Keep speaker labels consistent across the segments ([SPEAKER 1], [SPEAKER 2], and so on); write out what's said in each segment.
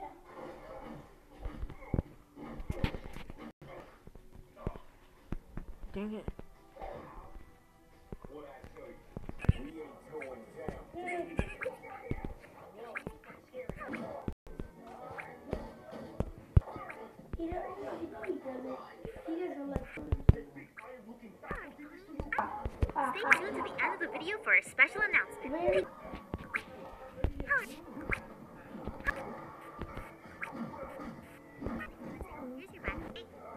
[SPEAKER 1] Dang it.
[SPEAKER 2] Stay tuned to the end of the video for a special announcement. Here's your bag.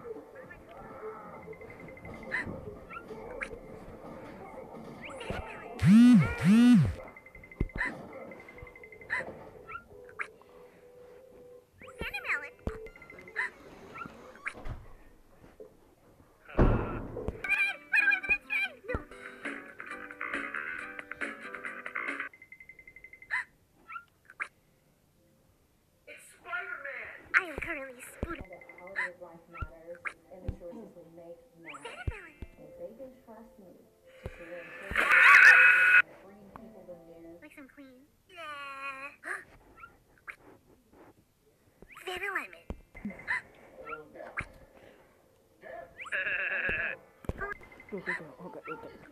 [SPEAKER 2] I am currently spooted.
[SPEAKER 3] The quality of life matters, and the choices we make matter. If they can trust me to share and bring people the news.
[SPEAKER 2] Like some clean. Vanna lemon.
[SPEAKER 1] Go. Okay.